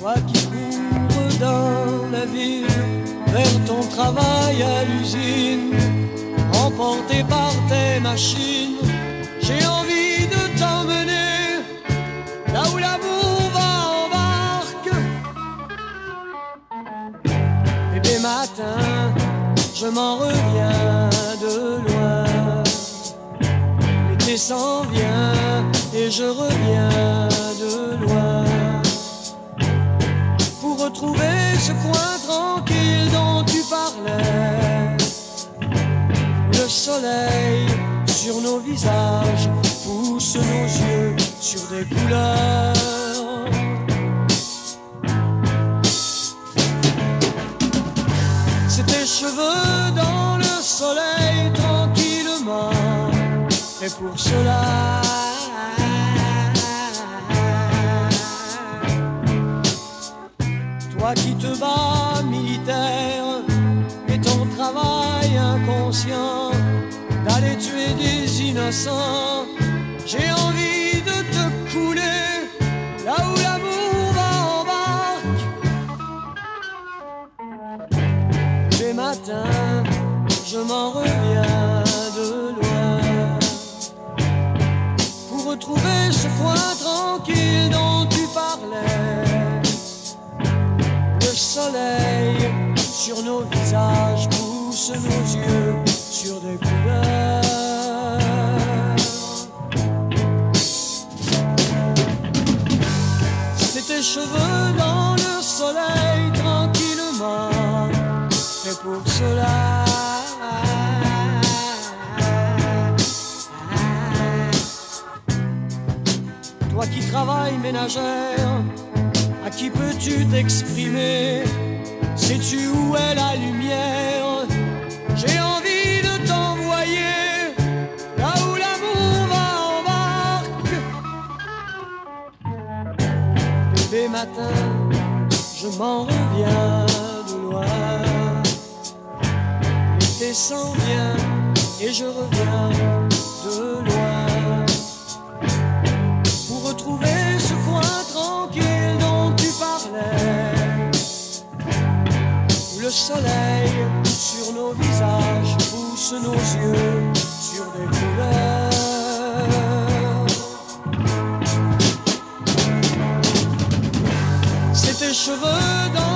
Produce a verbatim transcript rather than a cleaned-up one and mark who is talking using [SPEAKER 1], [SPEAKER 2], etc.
[SPEAKER 1] Toi qui cours dans la ville vers ton travail à l'usine, emporté par tes machines, j'ai envie de t'emmener là où l'amour va en barque. Et des matins, je m'en reviens de loin. L'été s'en vient et je reviens de loin pour retrouver ce coin tranquille dont tu parlais. Le soleil sur nos visages pousse nos yeux sur des couleurs. C'est tes cheveux dans le soleil tranquillement, et pour cela toi qui te bats militaire et ton travail inconscient d'aller tuer des innocents, j'ai envie de te couler là où l'amour va en barque. Les matins, je m'en reviens de loin pour retrouver ce coin tranquille dont tu parlais. Le soleil sur nos visages pousse nos yeux sur des couleurs. C'est tes cheveux dans le soleil tranquillement, et pour cela toi qui travailles ménagère, à qui peux-tu t'exprimer? Sais-tu où est la lumière? J'ai envie de t'envoyer là où l'amour va en barque. Des matins, je m'en reviens de loin. L'été s'en vient et je reviens de loin pour retrouver ce coin tranquille dont tu parlais. Le soleil sur nos visages pousse nos yeux sur des couleurs. C'est tes cheveux dans